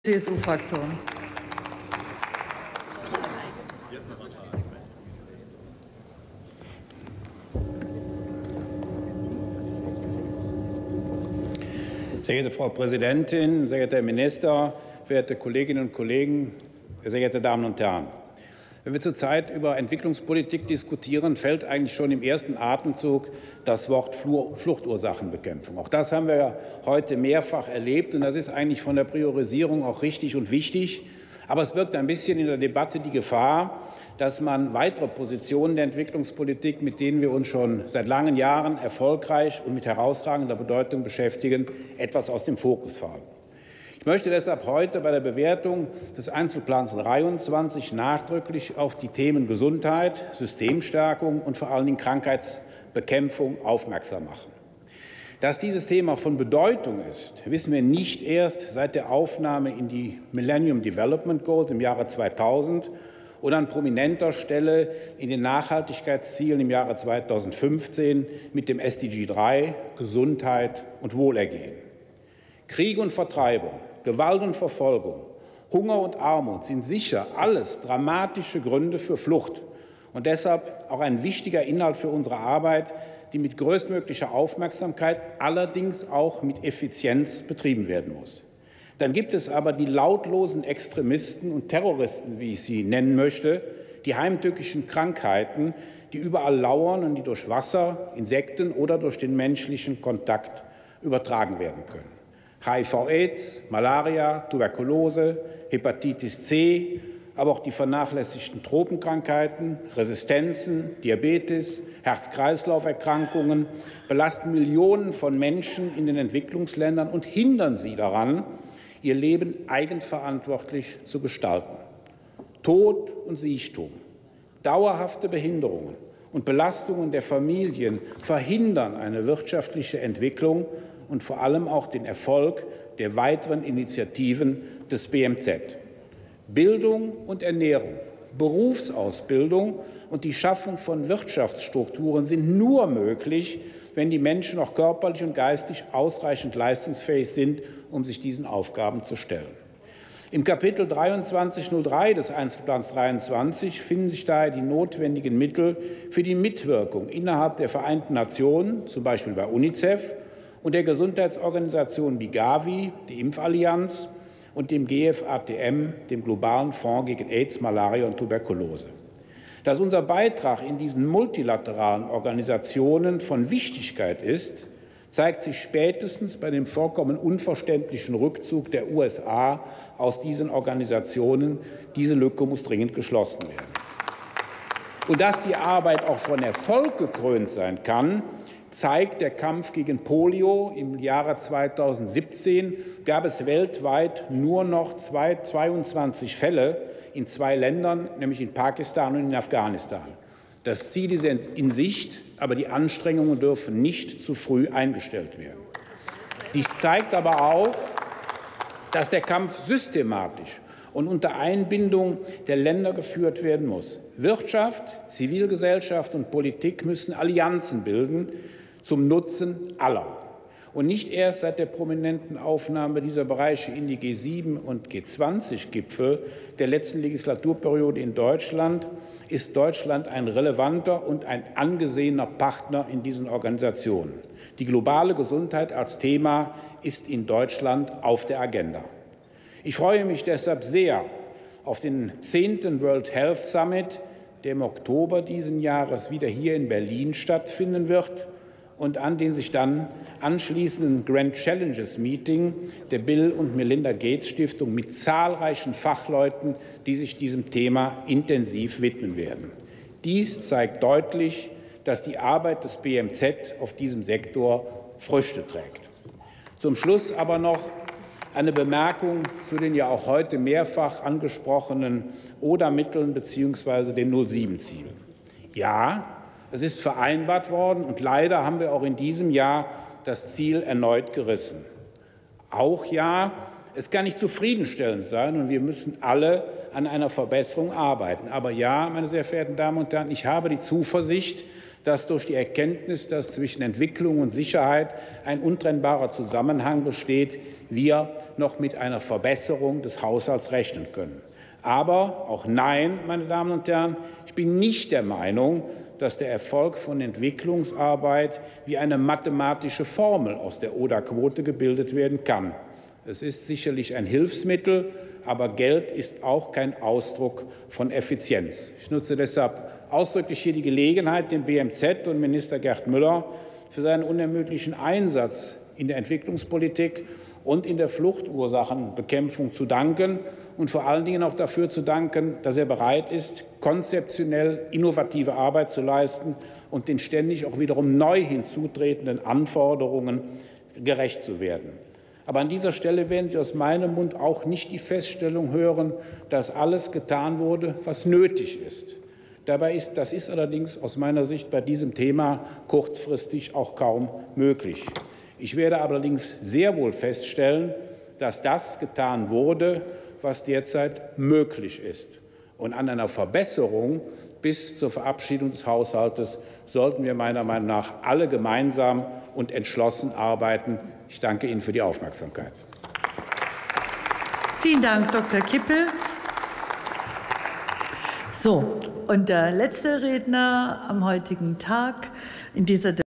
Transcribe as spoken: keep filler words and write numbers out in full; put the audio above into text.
C S U-Fraktion. Sehr geehrte Frau Präsidentin, sehr geehrter Herr Minister, verehrte Kolleginnen und Kollegen, sehr geehrte Damen und Herren! Wenn wir zurzeit über Entwicklungspolitik diskutieren, fällt eigentlich schon im ersten Atemzug das Wort Fluchtursachenbekämpfung. Auch das haben wir heute mehrfach erlebt, und das ist eigentlich von der Priorisierung auch richtig und wichtig. Aber es birgt ein bisschen in der Debatte die Gefahr, dass man weitere Positionen der Entwicklungspolitik, mit denen wir uns schon seit langen Jahren erfolgreich und mit herausragender Bedeutung beschäftigen, etwas aus dem Fokus fallen. Ich möchte deshalb heute bei der Bewertung des Einzelplans dreiundzwanzig nachdrücklich auf die Themen Gesundheit, Systemstärkung und vor allen Dingen Krankheitsbekämpfung aufmerksam machen. Dass dieses Thema von Bedeutung ist, wissen wir nicht erst seit der Aufnahme in die Millennium Development Goals im Jahre zweitausend oder an prominenter Stelle in den Nachhaltigkeitszielen im Jahre zweitausendfünfzehn mit dem S D G drei Gesundheit und Wohlergehen. Krieg und Vertreibung, Gewalt und Verfolgung, Hunger und Armut sind sicher alles dramatische Gründe für Flucht und deshalb auch ein wichtiger Inhalt für unsere Arbeit, die mit größtmöglicher Aufmerksamkeit, allerdings auch mit Effizienz betrieben werden muss. Dann gibt es aber die lautlosen Extremisten und Terroristen, wie ich sie nennen möchte, die heimtückischen Krankheiten, die überall lauern und die durch Wasser, Insekten oder durch den menschlichen Kontakt übertragen werden können. H I V-Aids, Malaria, Tuberkulose, Hepatitis C, aber auch die vernachlässigten Tropenkrankheiten, Resistenzen, Diabetes, Herz-Kreislauf-Erkrankungen belasten Millionen von Menschen in den Entwicklungsländern und hindern sie daran, ihr Leben eigenverantwortlich zu gestalten. Tod und Siechtum, dauerhafte Behinderungen und Belastungen der Familien verhindern eine wirtschaftliche Entwicklung und vor allem auch den Erfolg der weiteren Initiativen des B M Z. Bildung und Ernährung, Berufsausbildung und die Schaffung von Wirtschaftsstrukturen sind nur möglich, wenn die Menschen auch körperlich und geistig ausreichend leistungsfähig sind, um sich diesen Aufgaben zu stellen. Im Kapitel dreiundzwanzig null drei des Einzelplans dreiundzwanzig finden sich daher die notwendigen Mittel für die Mitwirkung innerhalb der Vereinten Nationen, zum Beispiel bei UNICEF, und der Gesundheitsorganisation Bigavi, die Impfallianz, und dem G F A T M, dem globalen Fonds gegen AIDS, Malaria und Tuberkulose. Dass unser Beitrag in diesen multilateralen Organisationen von Wichtigkeit ist, zeigt sich spätestens bei dem vollkommen unverständlichen Rückzug der U S A aus diesen Organisationen. Diese Lücke muss dringend geschlossen werden. Und dass die Arbeit auch von Erfolg gekrönt sein kann, zeigt der Kampf gegen Polio. Im Jahre zweitausendsiebzehn gab es weltweit nur noch zweiundzwanzig Fälle in zwei Ländern, nämlich in Pakistan und in Afghanistan. Das Ziel ist in Sicht, aber die Anstrengungen dürfen nicht zu früh eingestellt werden. Dies zeigt aber auch, dass der Kampf systematisch und unter Einbindung der Länder geführt werden muss. Wirtschaft, Zivilgesellschaft und Politik müssen Allianzen bilden zum Nutzen aller. Und nicht erst seit der prominenten Aufnahme dieser Bereiche in die G sieben und G zwanzig Gipfel der letzten Legislaturperiode in Deutschland ist Deutschland ein relevanter und ein angesehener Partner in diesen Organisationen. Die globale Gesundheit als Thema ist in Deutschland auf der Agenda. Ich freue mich deshalb sehr auf den zehnten World Health Summit, der im Oktober dieses Jahres wieder hier in Berlin stattfinden wird und an den sich dann anschließenden Grand Challenges Meeting der Bill und Melinda Gates Stiftung mit zahlreichen Fachleuten, die sich diesem Thema intensiv widmen werden. Dies zeigt deutlich, dass die Arbeit des B M Z auf diesem Sektor Früchte trägt. Zum Schluss aber noch eine Bemerkung zu den ja auch heute mehrfach angesprochenen O D A-Mitteln bzw. den null sieben Zielen. Ja, es ist vereinbart worden, und leider haben wir auch in diesem Jahr das Ziel erneut gerissen. Auch ja, es kann nicht zufriedenstellend sein, und wir müssen alle an einer Verbesserung arbeiten. Aber ja, meine sehr verehrten Damen und Herren, ich habe die Zuversicht, dass durch die Erkenntnis, dass zwischen Entwicklung und Sicherheit ein untrennbarer Zusammenhang besteht, wir noch mit einer Verbesserung des Haushalts rechnen können. Aber auch nein, meine Damen und Herren, ich bin nicht der Meinung, dass der Erfolg von Entwicklungsarbeit wie eine mathematische Formel aus der O D A-Quote gebildet werden kann. Es ist sicherlich ein Hilfsmittel, aber Geld ist auch kein Ausdruck von Effizienz. Ich nutze deshalb ausdrücklich hier die Gelegenheit, dem B M Z und Minister Gerd Müller für seinen unermüdlichen Einsatz in der Entwicklungspolitik und in der Fluchtursachenbekämpfung zu danken und vor allen Dingen auch dafür zu danken, dass er bereit ist, konzeptionell innovative Arbeit zu leisten und den ständig auch wiederum neu hinzutretenden Anforderungen gerecht zu werden. Aber an dieser Stelle werden Sie aus meinem Mund auch nicht die Feststellung hören, dass alles getan wurde, was nötig ist. Dabei ist, das ist allerdings aus meiner Sicht bei diesem Thema kurzfristig auch kaum möglich. Ich werde allerdings sehr wohl feststellen, dass das getan wurde, was derzeit möglich ist. Und an einer Verbesserung bis zur Verabschiedung des Haushaltes sollten wir meiner Meinung nach alle gemeinsam und entschlossen arbeiten. Ich danke Ihnen für die Aufmerksamkeit. Vielen Dank, Doktor Kippels. So, und der letzte Redner am heutigen Tag in dieser